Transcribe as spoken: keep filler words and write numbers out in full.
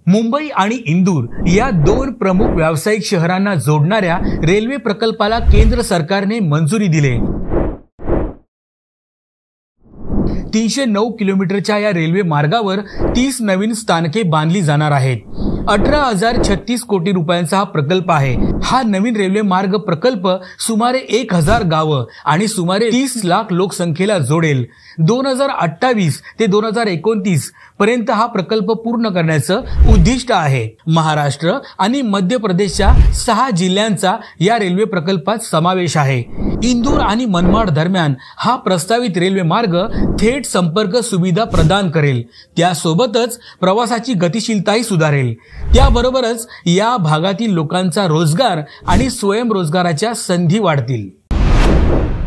मुंबई आणि इंदूर या दोन प्रमुख व्यावसायिक शहरांना जोडणाऱ्या रेल्वे प्रकल्पाला केंद्र सरकारने मंजुरी दिली। तीनशे नऊ किलोमीटरच्या या रेल्वे मार्गावर तीस नवीन स्थानके बांधली जाणार आहेत। अठरा हजार छत्तीस कोटी रुपयांचा हा प्रकल्प आहे। हा नवीन रेल्वे मार्ग प्रकल्प सुमारे एक हजार गावं आणि सुमारे तीस लाख लोकसंख्येला जोडेल। दोन हजार अठ्ठावीस ते दोन हजार एकोणतीस पर्यंत हा प्रकल्प पूर्ण करण्याचं उद्दिष्ट आहे। महाराष्ट्र आणि मध्य प्रदेशच्या सहा जिल्ह्यांचा या रेल्वे प्रकल्पात समावेश आहे। इंदूर आणि मनमाड दरम्यान हा प्रस्तावित रेल्वे मार्ग थेट संपर्क सुविधा प्रदान करेल। त्यासोबतच प्रवासाची गतिशीलताही सुधारेल। त्याबरोबरच या भागातील लोकांचा रोजगार आणि स्वयंरोजगाराच्या संधी वाढतील।